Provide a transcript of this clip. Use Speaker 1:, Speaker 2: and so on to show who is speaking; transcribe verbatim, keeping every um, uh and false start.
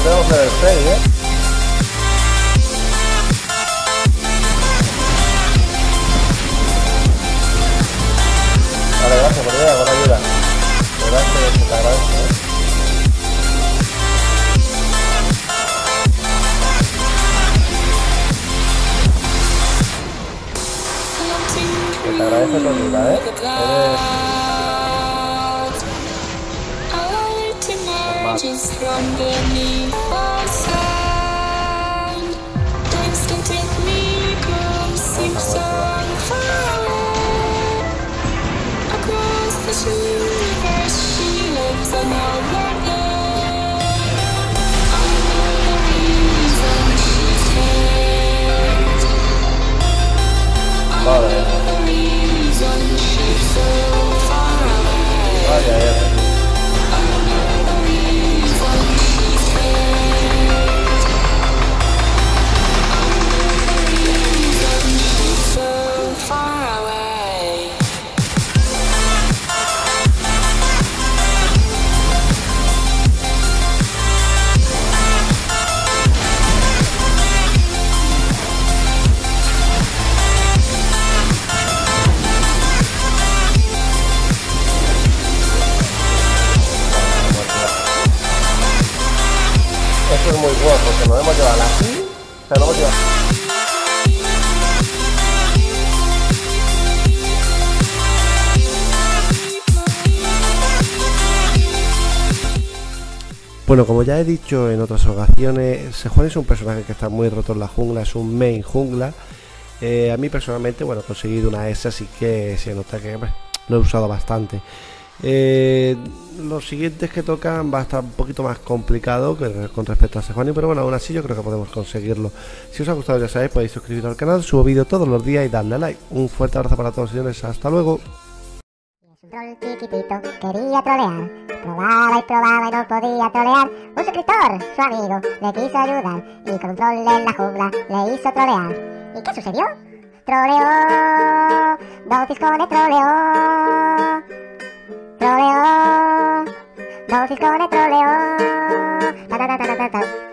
Speaker 1: tenemos en el seis, ¿eh? Vale, gracias por idea, buena ayuda. La verdad es que te agradezco, ¿eh? Que te agradezco tu ayuda, ¿eh? Eres... Just from beneath the sand, dance to take me crossing so far away. Across the universe, she lives another day. I know the reason she's here. I know the reason she's so far away. Vaya, ya. Esto es muy bueno porque nos hemos llevado aquí, pero lo hemos llevado. Bueno, como ya he dicho en otras ocasiones, Sejuani es un personaje que está muy roto en la jungla, es un main jungla. Eh, a mí personalmente, bueno, he conseguido una S, así que se nota que bueno, lo he usado bastante. Eh, los siguientes que tocan va a estar un poquito más complicado que con respecto a Sejuani, pero bueno, aún así yo creo que podemos conseguirlo. Si os ha gustado, ya sabéis, podéis suscribiros al canal, subo vídeo todos los días y darle a like. Un fuerte abrazo para todos, señores, hasta luego.
Speaker 2: Un troll chiquitito quería trolear, probaba y probaba y no podía trolear. Un suscriptor, su amigo, le quiso ayudar y con un troll en la jungla le hizo trolear. ¿Y qué sucedió? Troleó, Dofiscone troleó, troleó, Dofiscone troleó, ta ta ta ta ta ta.